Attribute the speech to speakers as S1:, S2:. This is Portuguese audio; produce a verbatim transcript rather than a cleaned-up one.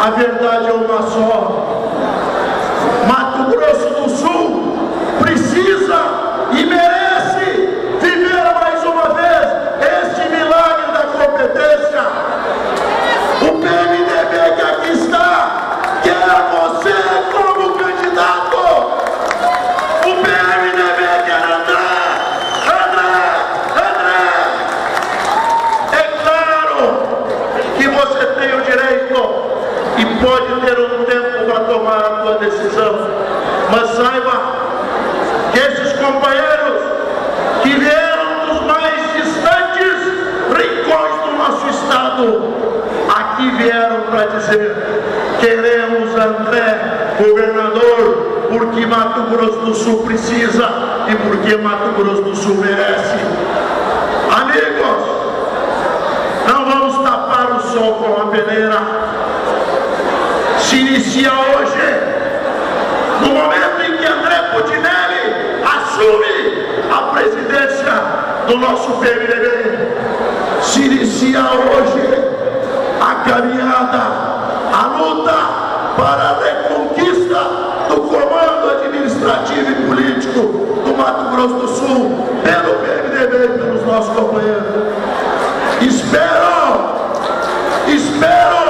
S1: A verdade é uma só. Mato Grosso do Sul precisa e merece viver mais uma vez este milagre da competência. O P M D B que aqui está quer você como candidato. O P M D B quer André, André, André. É claro que você tem o direito e pode ter um tempo para tomar a sua decisão, mas saiba que esses companheiros que vieram dos mais distantes rincões do nosso estado, aqui vieram para dizer: queremos André governador, porque Mato Grosso do Sul precisa e porque Mato Grosso do Sul merece. Amigos, não vamos tapar o sol com a peneira. Se inicia hoje, no momento em que André Putinelli assume a presidência do nosso P M D B. Se inicia hoje a caminhada, a luta para a reconquista do comando administrativo e político do Mato Grosso do Sul pelo P M D B e pelos nossos companheiros. Espero, espero